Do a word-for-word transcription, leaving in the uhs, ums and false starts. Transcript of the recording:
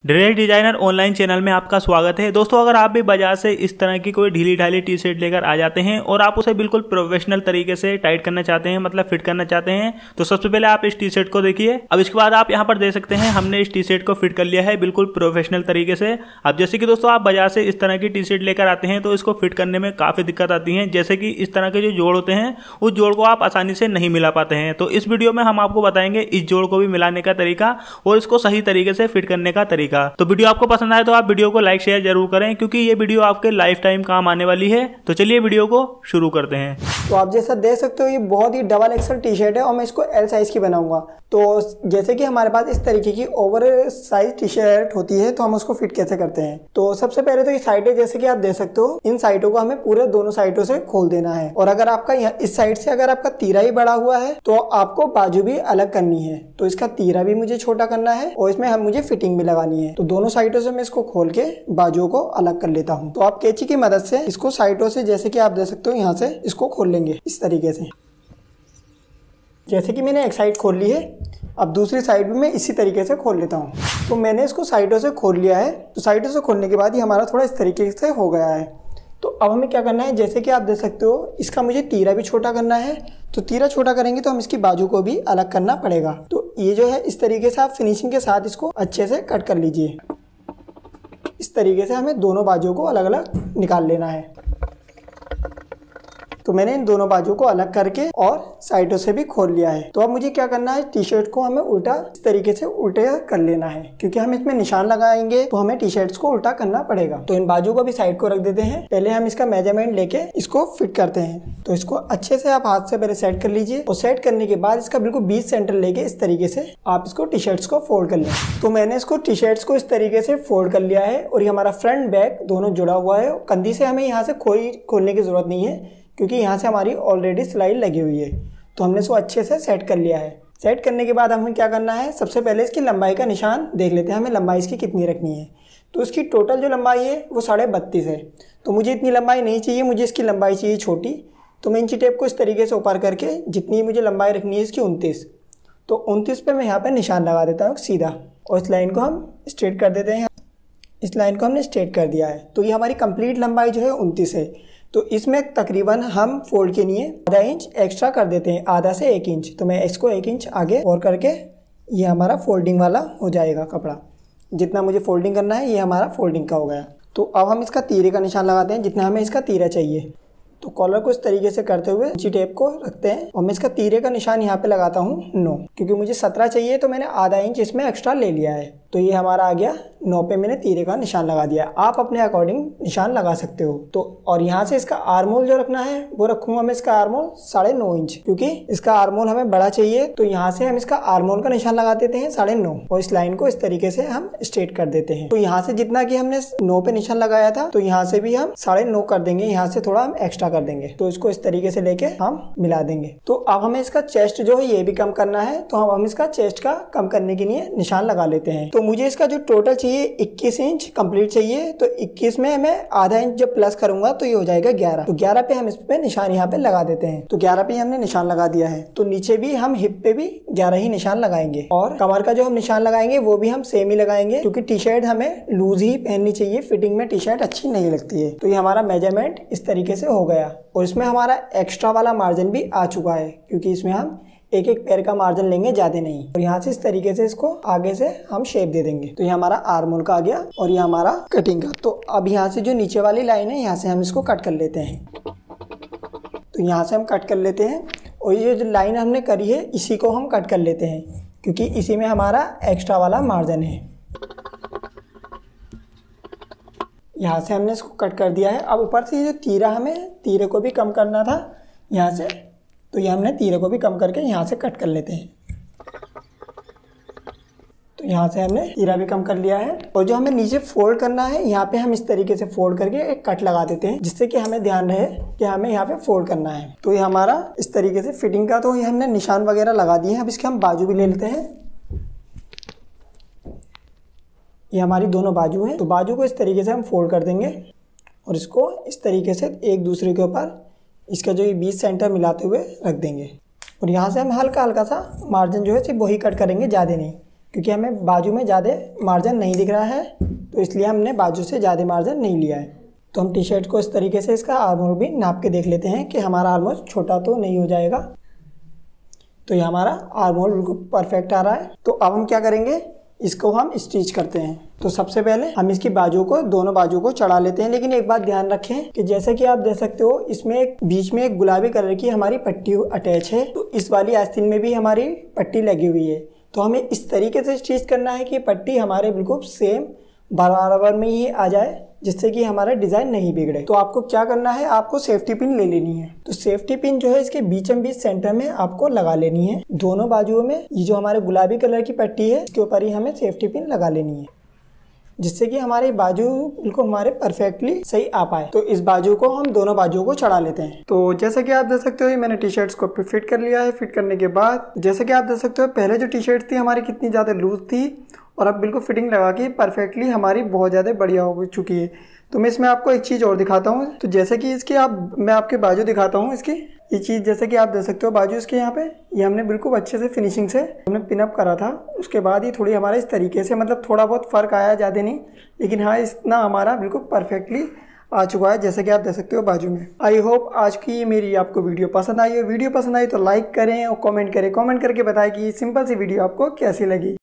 Dress designer online channel में आपका स्वागत है। दोस्तों, अगर आप भी बाजार से इस तरह की कोई ढीली ढाली टी शर्ट लेकर आ जाते हैं और आप उसे बिल्कुल प्रोफेशनल तरीके से टाइट करना चाहते हैं, मतलब फिट करना चाहते हैं, तो सबसे पहले आप इस टी शर्ट को देखिए। अब इसके बाद आप यहाँ पर देख सकते हैं हमने इस टी शर्ट को फिट कर लिया है बिल्कुल प्रोफेशनल तरीके से। अब जैसे कि दोस्तों आप बाजार से इस तरह की टी शर्ट लेकर आते हैं तो इसको फिट करने में काफी दिक्कत आती है, जैसे कि इस तरह के जो जोड़ होते हैं उस जोड़ को आप आसानी से नहीं मिला पाते हैं। तो इस वीडियो में हम आपको बताएंगे इस जोड़ को भी मिलाने का तरीका और इसको सही तरीके से फिट करने का तरीका। तो वीडियो आपको पसंद आए तो आप वीडियो को लाइक शेयर जरूर करें, क्योंकि ये वीडियो आपके लाइफ टाइम काम आने वाली है। तो चलिए वीडियो को शुरू करते हैं। तो आप जैसा देख सकते हो ये बहुत ही डबल एक्सल टी शर्ट है और मैं इसको एल साइज की बनाऊंगा। तो जैसे कि हमारे पास इस तरीके की ओवर साइज टी शर्ट होती है तो हम उसको फिट कैसे करते हैं। तो सबसे पहले तो ये साइडें जैसे कि आप देख सकते हो, इन साइडों को हमें पूरे दोनों साइडों से खोल देना है। और अगर आपका इस साइड से अगर आपका तीरा ही बड़ा हुआ है तो आपको बाजू भी अलग करनी है। तो इसका तीरा भी मुझे छोटा करना है और इसमें हम मुझे फिटिंग भी लगानी है। तो दोनों साइडों से मैं इसको खोल के बाजुओं को अलग कर लेता हूँ। तो आप कैंची की मदद से इसको साइडों से जैसे कि आप देख सकते हो यहाँ से इसको खोल लेंगे इस तरीके से। जैसे कि मैंने एक साइड खोल ली है, अब दूसरी साइड भी मैं इसी तरीके से खोल लेता हूँ। तो मैंने इसको साइडों से खोल लिया है। तो साइडों से खोलने के बाद ये हमारा थोड़ा इस तरीके से हो गया है। तो अब हमें क्या करना है, जैसे कि आप देख सकते हो इसका मुझे तीरा भी छोटा करना है। तो तीरा छोटा करेंगे तो हम इसकी बाजू को भी अलग करना पड़ेगा। तो ये जो है इस तरीके से आप फिनिशिंग के साथ इसको अच्छे से कट कर लीजिए। इस तरीके से हमें दोनों बाजुओं को अलग अलग निकाल लेना है। तो मैंने इन दोनों बाजुओं को अलग करके और साइडों से भी खोल लिया है। तो अब मुझे क्या करना है, टी शर्ट को हमें उल्टा इस तरीके से उल्टे कर लेना है, क्योंकि हम इसमें निशान लगाएंगे तो हमें टी शर्ट्स को उल्टा करना पड़ेगा। तो इन बाजुओं को भी साइड को रख देते हैं। पहले हम इसका मेजरमेंट लेके इसको फिट करते हैं। तो इसको अच्छे से आप हाथ से पहले सेट कर लीजिए और सेट करने के बाद इसका बिल्कुल बीच सेंटर लेके इस तरीके से आप इसको टी शर्ट्स को फोल्ड कर लें। तो मैंने इसको टी शर्ट्स को इस तरीके से फोल्ड कर लिया है और ये हमारा फ्रंट बैक दोनों जुड़ा हुआ है। कंधी से हमें यहाँ से कोई खोलने की जरूरत नहीं है, क्योंकि यहाँ से हमारी ऑलरेडी सिलाई लगी हुई है। तो हमने इसको अच्छे से सेट कर लिया है। सेट करने के बाद हमें क्या करना है, सबसे पहले इसकी लंबाई का निशान देख लेते हैं, हमें लंबाई इसकी कितनी रखनी है। तो इसकी टोटल जो लंबाई है वो साढ़े बत्तीस है। तो मुझे इतनी लंबाई नहीं चाहिए, मुझे इसकी लंबाई चाहिए छोटी। तो मैं इंची टेप को इस तरीके से ऊपर करके जितनी मुझे लंबाई रखनी है इसकी उनतीस, तो उनतीस पे मैं यहाँ पर निशान लगा देता हूँ सीधा। और इस लाइन को हम स्ट्रेट कर देते हैं। इस लाइन को हमने स्ट्रेट कर दिया है। तो ये हमारी कंप्लीट लंबाई जो है उनतीस है। तो इसमें तकरीबन हम फोल्ड के लिए आधा इंच एक्स्ट्रा कर देते हैं, आधा से एक इंच। तो मैं इसको एक इंच आगे और करके ये हमारा फोल्डिंग वाला हो जाएगा कपड़ा। जितना मुझे फोल्डिंग करना है ये हमारा फोल्डिंग का हो गया। तो अब हम इसका तीरे का निशान लगाते हैं, जितना हमें इसका तीरा चाहिए। तो कॉलर को इस तरीके से करते हुए इंची टेप को रखते हैं और मैं इसका तीरे का निशान यहाँ पे लगाता हूँ नौ, क्योंकि मुझे सत्रह चाहिए तो मैंने आधा इंच इसमें एक्स्ट्रा ले लिया है। तो ये हमारा आ गया नौ पे मैंने तीरे का निशान लगा दिया। आप अपने अकॉर्डिंग निशान लगा सकते हो। तो और यहाँ से इसका आर्मोल जो रखना है वो रखूंगा मैं इसका आर्मोल साढ़े नौ इंच, क्योंकि इसका आर्मोल हमें बड़ा चाहिए। तो यहाँ से हम इसका आर्मोल का निशान लगा देते हैं साढ़े नौ और इस लाइन को इस तरीके से हम स्ट्रेट कर देते हैं। तो यहाँ से जितना कि हमने नौ पे निशान लगाया था तो यहाँ से भी हम साढ़े नौ कर देंगे, यहाँ से थोड़ा हम एक्स्ट्रा कर देंगे। तो इसको इस तरीके से लेके हम मिला देंगे। तो अब हमें इसका चेस्ट जो है ये भी कम करना है। तो हम हम इसका चेस्ट का कम करने के लिए निशान लगा लेते हैं। तो मुझे इसका जो टोटल चाहिए इक्कीस इंच कंप्लीट चाहिए। तो इक्कीस में मैं आधा इंच जब प्लस करूंगा तो ये हो जाएगा ग्यारह। तो ग्यारह पे हम इस पे निशान यहाँ पे लगा देते हैं। तो ग्यारह पे हमने निशान लगा दिया है। तो नीचे भी हम हिप पे भी ग्यारह ही निशान लगाएंगे और कमर का जो हम निशान लगाएंगे वो भी हम सेम ही लगाएंगे, क्योंकि टी शर्ट हमें लूज ही पहननी चाहिए, फिटिंग में टी शर्ट अच्छी नहीं लगती है। तो ये हमारा मेजरमेंट इस तरीके से हो गया और इसमें हमारा एक्स्ट्रा वाला मार्जिन भी आ चुका है, क्योंकि इसमें हम एक एक पैर का मार्जिन लेंगे, ज्यादा नहीं। और यहाँ से इस तरीके से इसको आगे से हम शेप दे देंगे। तो ये हमारा आर्मोल का आ गया और ये हमारा कटिंग का। तो अब यहाँ से जो नीचे वाली लाइन है यहाँ से हम इसको कट कर लेते हैं। तो यहाँ से हम कट कर लेते हैं और ये जो लाइन हमने करी है इसी को हम कट कर लेते हैं, क्योंकि इसी में हमारा एक्स्ट्रा वाला मार्जिन है। यहाँ से हमने इसको कट कर दिया है। अब ऊपर से ये जो तीरा, हमें तीरे को भी कम करना था यहाँ से, तो ये हमने तीरे को भी कम करके यहाँ से कट कर लेते हैं। तो यहाँ से हमने तीरा भी कम कर लिया है और जो हमें नीचे फोल्ड करना है यहाँ पे हम इस तरीके से फोल्ड करके एक कट लगा देते हैं, जिससे कि हमें ध्यान रहे कि हमें यहाँ पे फोल्ड करना है। तो ये हमारा इस तरीके से फिटिंग का, तो ये हमने निशान वगैरह लगा दिए हैं। अब इसके हम बाजू भी ले लेते हैं। ये हमारी दोनों बाजू हैं। तो बाजू को इस तरीके से हम फोल्ड कर देंगे और इसको इस तरीके से एक दूसरे के ऊपर इसका जो ये बीच सेंटर मिलाते हुए रख देंगे। और यहाँ से हम हल्का हल्का सा मार्जिन जो है सिर्फ वही कट करेंगे, ज़्यादा नहीं, क्योंकि हमें बाजू में ज़्यादा मार्जिन नहीं दिख रहा है, तो इसलिए हमने बाजू से ज़्यादा मार्जिन नहीं लिया है। तो हम टी शर्ट को इस तरीके से इसका आर्म होल भी नाप के देख लेते हैं कि हमारा आर्म होल छोटा तो नहीं हो जाएगा। तो ये हमारा आर्म होल बिल्कुल परफेक्ट आ रहा है। तो अब हम क्या करेंगे, इसको हम स्टिच करते हैं। तो सबसे पहले हम इसकी बाजू को, दोनों बाजू को चढ़ा लेते हैं। लेकिन एक बात ध्यान रखें कि जैसे कि आप देख सकते हो, इसमें एक बीच में एक गुलाबी कलर की हमारी पट्टी अटैच है। तो इस वाली आस्तीन में भी हमारी पट्टी लगी हुई है। तो हमें इस तरीके से स्टिच करना है कि पट्टी हमारे बिल्कुल सेम बराबर में ही आ जाए, जिससे कि हमारा डिज़ाइन नहीं बिगड़े। तो आपको क्या करना है, आपको सेफ्टी पिन ले लेनी है। तो सेफ्टी पिन जो है इसके बीचम बीच सेंटर में आपको लगा लेनी है। दोनों बाजुओं में ये जो हमारे गुलाबी कलर की पट्टी है, इसके ऊपर ही हमें सेफ्टी पिन लगा लेनी है, जिससे कि हमारी बाजू बिल्कुल हमारे परफेक्टली सही आ पाए। तो इस बाजू को हम दोनों बाजुओं को चढ़ा लेते हैं। तो जैसे कि आप देख सकते हो, मैंने टी शर्ट्स को फिट कर लिया है। फिट करने के बाद जैसे कि आप देख सकते हो, पहले जो टी शर्ट थी हमारी कितनी ज़्यादा लूज थी, और अब बिल्कुल फिटिंग लगा के परफेक्टली हमारी बहुत ज़्यादा बढ़िया हो चुकी है। तो मैं इसमें आपको एक चीज़ और दिखाता हूँ। तो जैसे कि इसकी आप मैं आपके बाजू दिखाता हूँ इसकी। ये चीज़ जैसे कि आप देख सकते हो, बाजू इसके यहाँ पे ये हमने बिल्कुल अच्छे से फिनिशिंग से हमने पिनअप करा था। उसके बाद ही थोड़ी हमारे इस तरीके से, मतलब थोड़ा बहुत फ़र्क आया, ज़्यादा नहीं, लेकिन हाँ इतना हमारा बिल्कुल परफेक्टली आ चुका है, जैसे कि आप देख सकते हो बाजू में। आई होप आज की ये मेरी आपको वीडियो पसंद आई है। वीडियो पसंद आई तो लाइक करें और कमेंट करें। कमेंट करके बताएं कि सिंपल सी वीडियो आपको कैसी लगी।